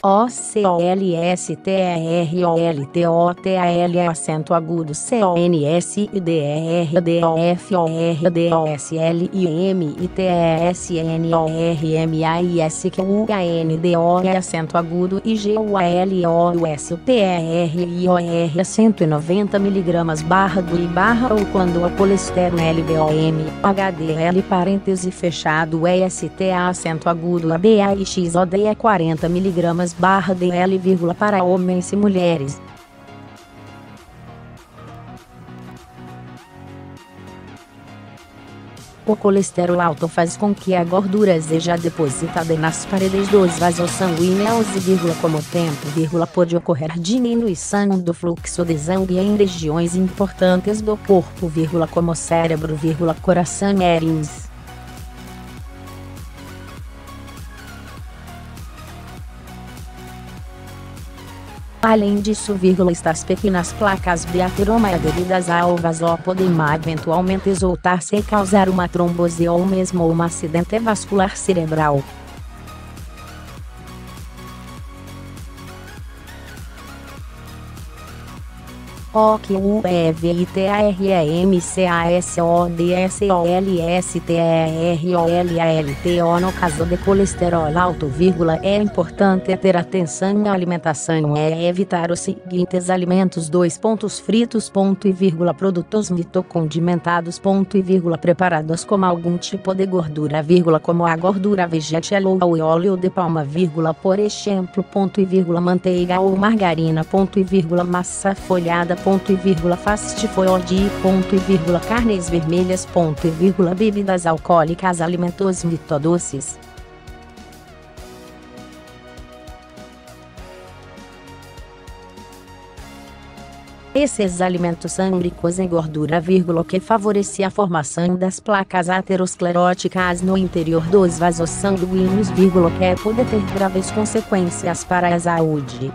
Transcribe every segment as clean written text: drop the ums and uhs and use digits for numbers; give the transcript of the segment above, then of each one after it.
OCOLSTEROLTOTAL acento agudo CONSIDERDOFORDOSLIMITESNORMAISQUANDOR acento agudo IGUALOUSPERIOR 190 mg barra do I barra ou quando o colesterol LBOM HDL parêntese fechado ESTA acento agudo ABAXOD é 40 mg barra DL vírgula para homens e mulheres. O colesterol alto faz com que a gordura seja depositada nas paredes dos vasos sanguíneos e, com o tempo, pode ocorrer diminuição do fluxo de sangue em regiões importantes do corpo, como cérebro, coração e rins. Além disso, estas pequenas placas de ateroma aderidas ao vaso podem eventualmente exaltar-se e causar uma trombose ou mesmo um acidente vascular cerebral. OQUVITAREMCASODSOLSTEROLALTO no caso de colesterol alto, é importante ter atenção na alimentação e evitar os seguintes alimentos: fritos, produtos mitocondimentados, preparados com algum tipo de gordura, como a gordura vegetal ou óleo de palma, por exemplo, manteiga ou margarina, massa folhada, fast food, carnes vermelhas, bebidas alcoólicas, alimentos mitodoces. Esses alimentos são ricos em gordura, que favorece a formação das placas ateroscleróticas no interior dos vasos sanguíneos, que pode ter graves consequências para a saúde.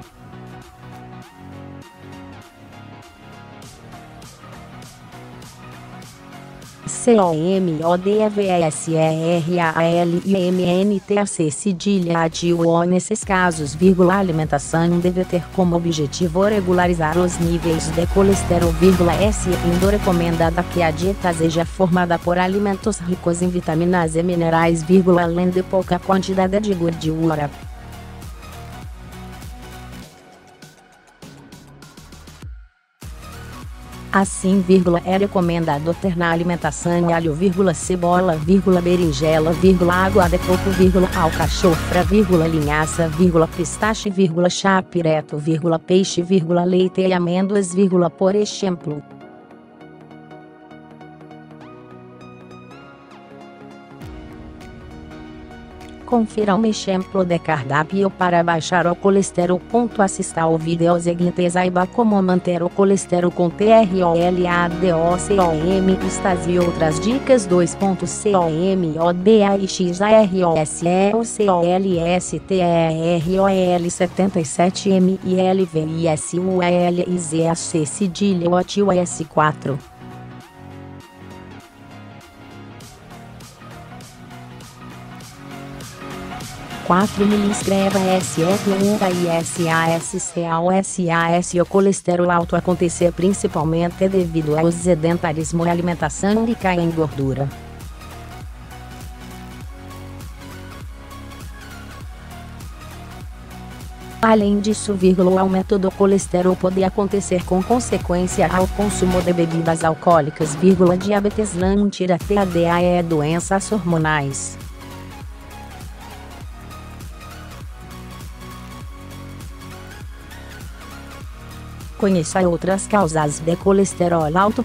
COMODVSERALIMNTAC cedilha ADIO. Nesses casos, a alimentação deve ter como objetivo regularizar os níveis de colesterol, sendo recomendada que a dieta seja formada por alimentos ricos em vitaminas e minerais, além de pouca quantidade de gordura. Assim, é recomendado ter na alimentação alho, cebola, berinjela, água de coco, alcachofra, linhaça, pistache, chá preto, peixe, leite e amêndoas, por exemplo. Confira um exemplo de cardápio para baixar o colesterol. Assista ao vídeo seguinte e saiba como manter o colesterol com TROLADOCOM. Estas e outras dicas. COMODBAXEOCOLSTEROL 77 MILVISUALIZAC cedilha OTIOS4. 4 escreva SFUISASCAOSAS. O colesterol alto acontecer principalmente devido ao sedentarismo e alimentação rica em gordura. Além disso, o aumento do colesterol pode acontecer com consequência ao consumo de bebidas alcoólicas, diabetes, lã, TDAH e doenças hormonais. Conheça outras causas de colesterol alto.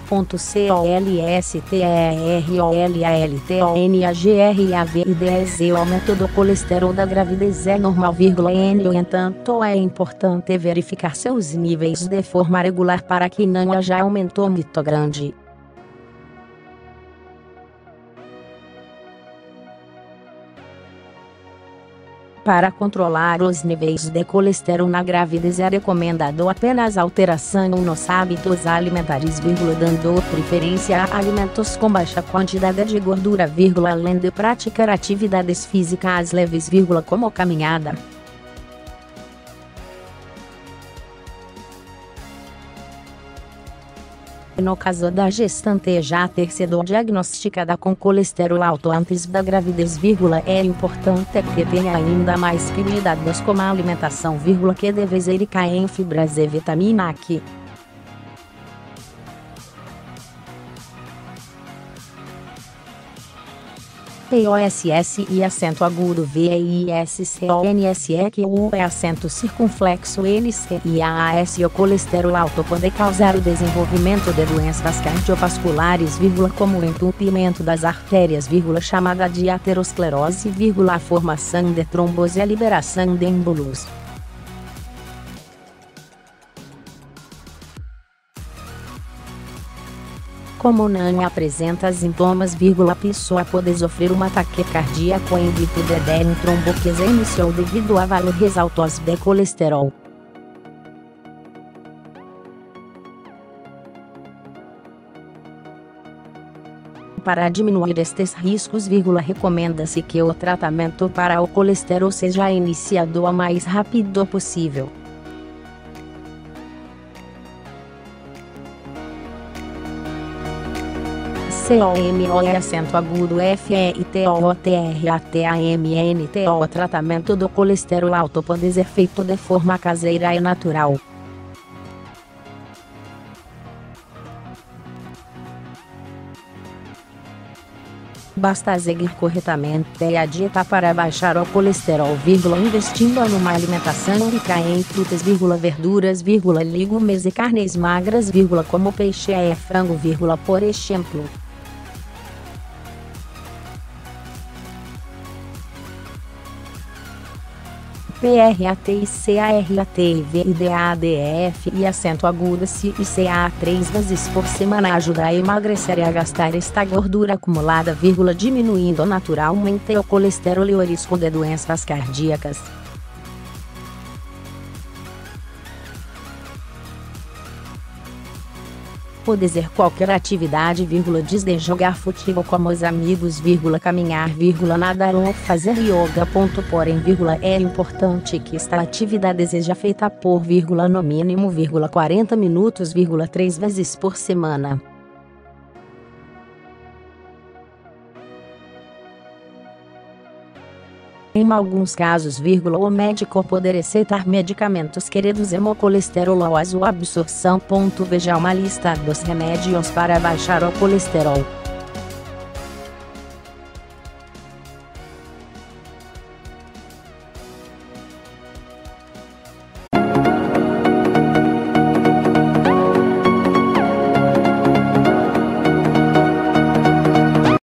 COLESTEROLALTONAGRAVIDEZ. O aumento do colesterol da gravidez é normal, no entanto, é importante verificar seus níveis de forma regular para que não haja aumento muito grande. Para controlar os níveis de colesterol na gravidez é recomendado apenas alteração nos hábitos alimentares, dando preferência a alimentos com baixa quantidade de gordura, além de praticar atividades físicas leves, como caminhada. No caso da gestante já ter sido diagnosticada com colesterol alto antes da gravidez, é importante que tenha ainda mais cuidados com a alimentação, que deve ser rica em fibras e vitamina Q. POSS e acento agudo VISCONSE que o é acento circunflexo NC e AAS. O colesterol alto pode causar o desenvolvimento de doenças cardiovasculares, como o entupimento das artérias, chamada de aterosclerose, a formação de trombose e a liberação de embolos. Como não apresenta sintomas, a pessoa pode sofrer um ataque cardíaco em virtude de um trombo que se iniciou devido a valores altos de colesterol. Para diminuir estes riscos, recomenda-se que o tratamento para o colesterol seja iniciado o mais rápido possível. COMO é acento agudo FEITOTRATAMNTO. O tratamento do colesterol alto pode ser feito de forma caseira e natural. Basta seguir corretamente a dieta para baixar o colesterol, investindo numa alimentação rica em frutas, verduras, legumes e carnes magras, como peixe e frango, por exemplo. PRAT, CARAT, VIDADF e acento agudo CA 3 vezes por semana ajuda a emagrecer e a gastar esta gordura acumulada, diminuindo naturalmente o colesterol e o risco de doenças cardíacas. Pode ser qualquer atividade, desde jogar futebol com os amigos, caminhar, nadar ou fazer yoga. Porém, é importante que esta atividade seja feita por, no mínimo, 40 minutos, 3 vezes por semana. Em alguns casos, o médico pode receitar medicamentos que reduzem o colesterol ou a sua absorção. Veja uma lista dos remédios para baixar o colesterol.